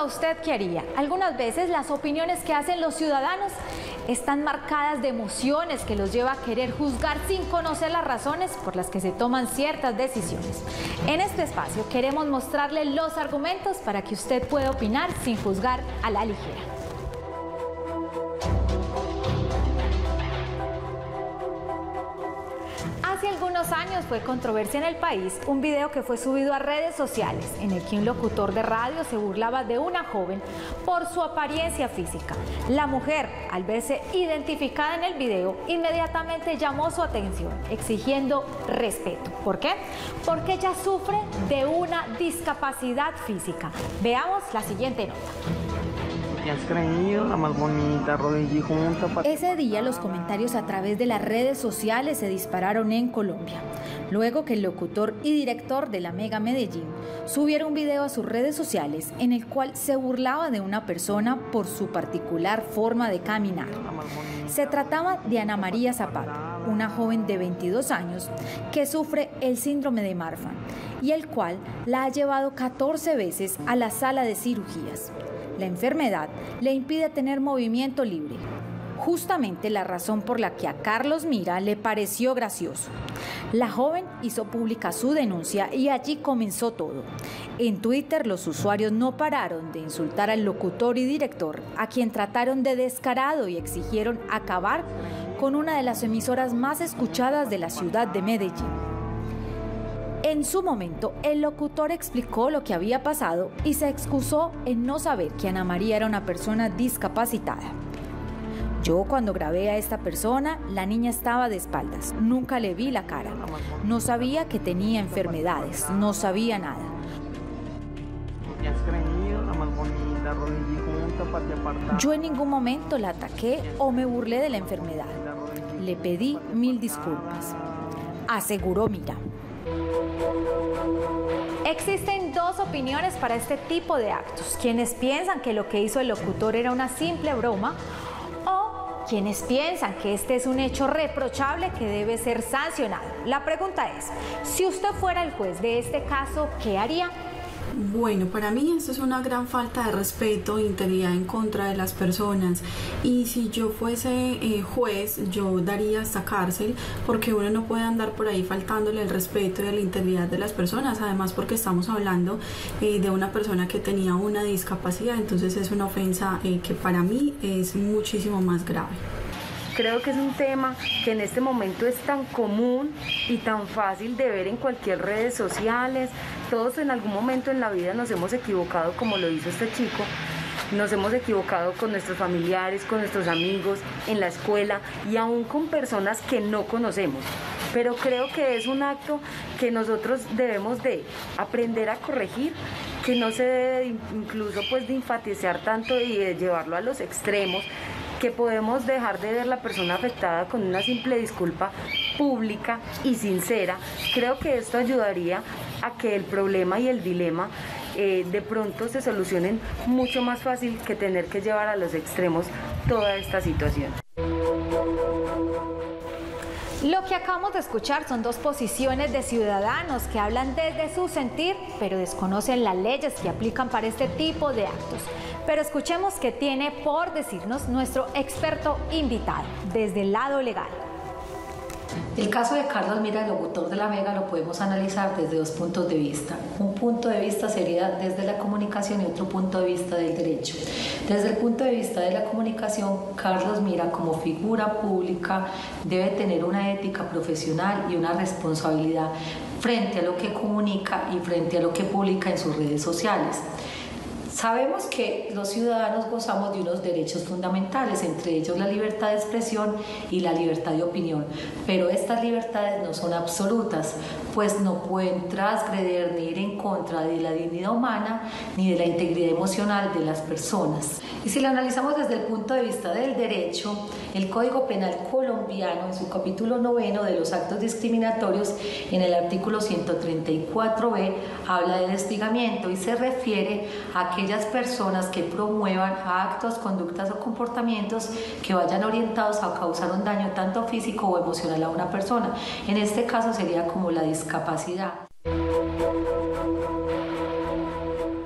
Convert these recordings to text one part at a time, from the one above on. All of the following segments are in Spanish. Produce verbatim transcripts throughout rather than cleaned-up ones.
pregunto a usted qué haría. Algunas veces las opiniones que hacen los ciudadanos están marcadas de emociones que los lleva a querer juzgar sin conocer las razones por las que se toman ciertas decisiones. En este espacio queremos mostrarle los argumentos para que usted pueda opinar sin juzgar a la ligera. Hace algunos años fue controversia en el país un video que fue subido a redes sociales en el que un locutor de radio se burlaba de una joven por su apariencia física. La mujer, al verse identificada en el video, inmediatamente llamó su atención, exigiendo respeto. ¿Por qué? Porque ella sufre de una discapacidad física. Veamos la siguiente nota. ¿Qué has creído? La más bonita, rodilla y junta. Ese día los comentarios a través de las redes sociales se dispararon en Colombia, luego que el locutor y director de la Mega Medellín subiera un video a sus redes sociales en el cual se burlaba de una persona por su particular forma de caminar. Se trataba de Ana María Zapata, una joven de veintidós años que sufre el síndrome de Marfan y el cual la ha llevado catorce veces a la sala de cirugías. La enfermedad le impide tener movimiento libre, justamente la razón por la que a Carlos Mira le pareció gracioso. La joven hizo pública su denuncia y allí comenzó todo. En Twitter los usuarios no pararon de insultar al locutor y director, a quien trataron de descarado y exigieron acabar con una de las emisoras más escuchadas de la ciudad de Medellín. En su momento, el locutor explicó lo que había pasado y se excusó en no saber que Ana María era una persona discapacitada. Yo cuando grabé a esta persona, la niña estaba de espaldas, nunca le vi la cara, no sabía que tenía enfermedades, no sabía nada. ¿Qué has creído? La más bonita, rodilla y junta, patria apartada. Yo en ningún momento la ataqué o me burlé de la enfermedad. Le pedí mil disculpas, aseguró Mira. Existen dos opiniones para este tipo de actos: quienes piensan que lo que hizo el locutor era una simple broma, o quienes piensan que este es un hecho reprochable que debe ser sancionado. La pregunta es, si usted fuera el juez de este caso, ¿qué haría? Bueno, para mí esto es una gran falta de respeto e integridad en contra de las personas, y si yo fuese eh, juez, yo daría hasta cárcel, porque uno no puede andar por ahí faltándole el respeto y a la integridad de las personas, además porque estamos hablando eh, de una persona que tenía una discapacidad, entonces es una ofensa eh, que para mí es muchísimo más grave. Creo que es un tema que en este momento es tan común y tan fácil de ver en cualquier redes sociales. Todos en algún momento en la vida nos hemos equivocado como lo hizo este chico. Nos hemos equivocado con nuestros familiares, con nuestros amigos, en la escuela y aún con personas que no conocemos. Pero creo que es un acto que nosotros debemos de aprender a corregir, que no se debe incluso pues de enfatizar tanto y de llevarlo a los extremos, que podemos dejar de ver la persona afectada con una simple disculpa pública y sincera. Creo que esto ayudaría a que el problema y el dilema eh, de pronto se solucionen mucho más fácil que tener que llevar a los extremos toda esta situación. Lo que acabamos de escuchar son dos posiciones de ciudadanos que hablan desde su sentir, pero desconocen las leyes que aplican para este tipo de actos. Pero escuchemos qué tiene por decirnos nuestro experto invitado desde el lado legal. El caso de Carlos Mira, el locutor de la Mega, lo podemos analizar desde dos puntos de vista. Un punto de vista sería desde la comunicación y otro punto de vista del derecho. Desde el punto de vista de la comunicación, Carlos Mira, como figura pública, debe tener una ética profesional y una responsabilidad frente a lo que comunica y frente a lo que publica en sus redes sociales. Sabemos que los ciudadanos gozamos de unos derechos fundamentales, entre ellos la libertad de expresión y la libertad de opinión, pero estas libertades no son absolutas, pues no pueden transgredir ni ir en contra de la dignidad humana ni de la integridad emocional de las personas. Y si lo analizamos desde el punto de vista del derecho, el Código Penal colombiano, en su capítulo noveno de los actos discriminatorios, en el artículo ciento treinta y cuatro b, habla del hostigamiento y se refiere a aquellas personas que promuevan actos, conductas o comportamientos que vayan orientados a causar un daño tanto físico o emocional a una persona. En este caso sería como la discapacidad.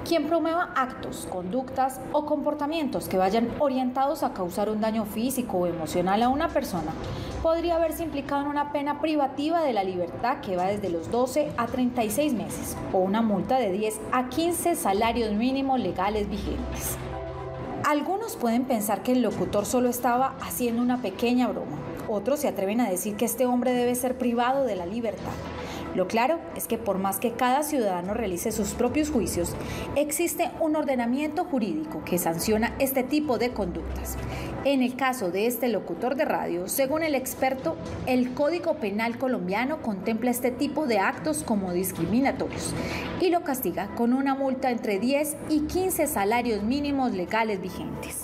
Quien promueva actos, conductas o comportamientos que vayan orientados a causar un daño físico o emocional a una persona podría verse implicado en una pena privativa de la libertad que va desde los doce a treinta y seis meses o una multa de diez a quince salarios mínimos legales vigentes. Algunos pueden pensar que el locutor solo estaba haciendo una pequeña broma. Otros se atreven a decir que este hombre debe ser privado de la libertad. Lo claro es que por más que cada ciudadano realice sus propios juicios, existe un ordenamiento jurídico que sanciona este tipo de conductas. En el caso de este locutor de radio, según el experto, el Código Penal colombiano contempla este tipo de actos como discriminatorios y lo castiga con una multa entre diez y quince salarios mínimos legales vigentes.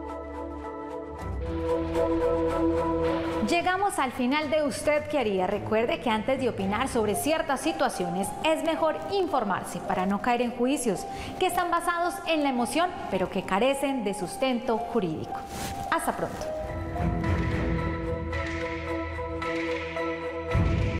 Llegamos al final de ¿Usted qué haría? Recuerde que antes de opinar sobre ciertas situaciones es mejor informarse para no caer en juicios que están basados en la emoción pero que carecen de sustento jurídico. Hasta pronto.